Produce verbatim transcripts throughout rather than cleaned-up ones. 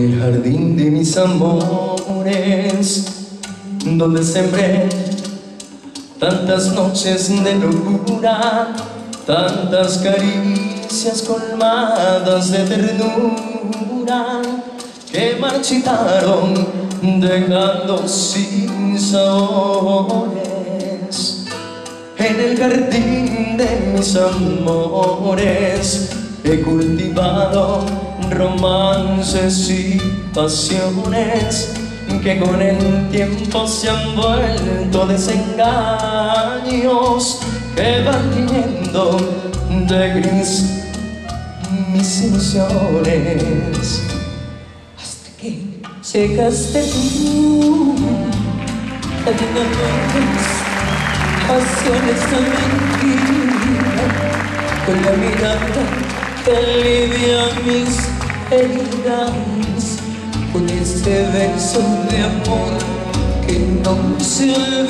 el jardín de mis amores, donde sembré tantas noches de locura, tantas caricias colmadas de ternura, que marchitaron dejando sin sabores. En el jardín de mis amores he cultivado romances y pasiones que con el tiempo se han vuelto desengaños, que van tiñendo de gris mis ilusiones, hasta que llegaste tú, trayendo tus pasiones a mentira, con la mirada que alivia mis heridas, con ese beso de amor que no se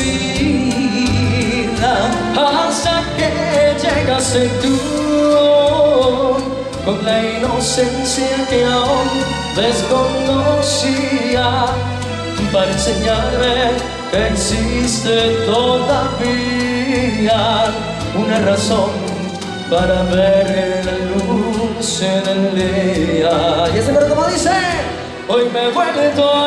olvida, hasta que llegaste tú, con la inocencia que aún desconocía, para enseñarme que existe todavía una razón para ver la luz en el día. Y ese coro como dice: hoy me he vuelto a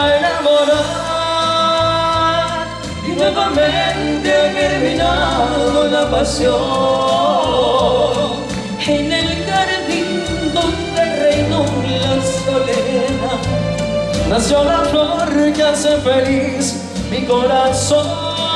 enamorar y nuevamente ha germinado la pasión. En el jardín donde reinó la soledad, nació la flor que hace feliz mi corazón.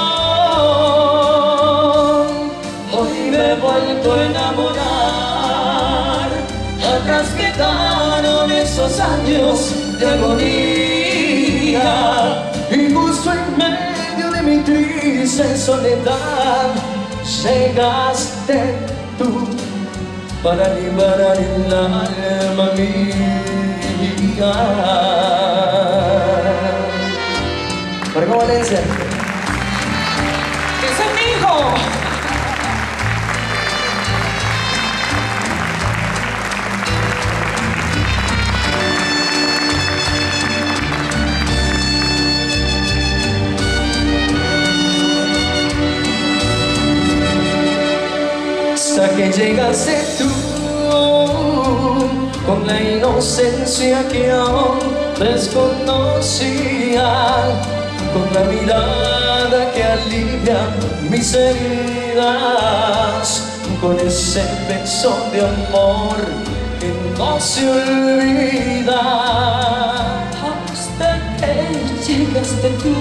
Hoy me he vuelto a enamorar, atrás quedaron esos años de agonía, y justo en medio de mi triste soledad llegaste tú para liberar el alma mía. Marco Valencia, ¡ese es mi hijo! Hasta que llegaste tú, con la inocencia que aún desconocía, con la mirada que alivia mis heridas, con ese beso de amor que no se olvida, hasta que llegaste tú,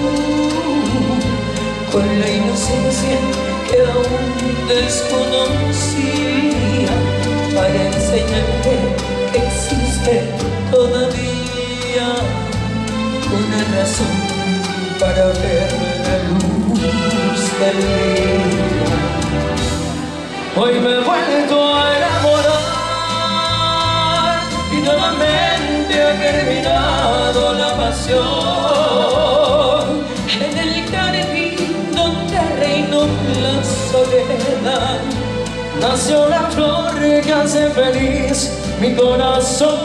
con la inocencia que aún desconocía, para enseñarte que existe todavía una razón para ver la luz del día. Hoy me he vuelto a enamorar y nuevamente ha germinado la pasión. En el jardín donde reinó la soledad, nació la flor que hace feliz mi corazón.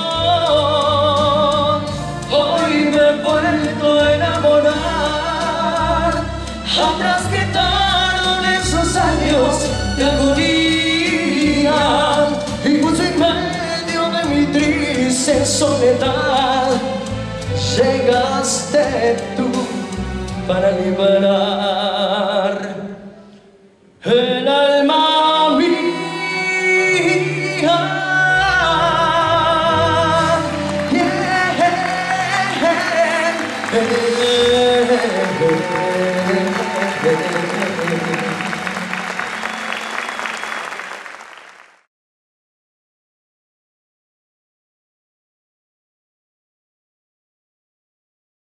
Hoy me he vuelto a enamorar, atrás quedaron esos años de agonía, y justo en medio de mi triste soledad llegaste tú para liberar el alma.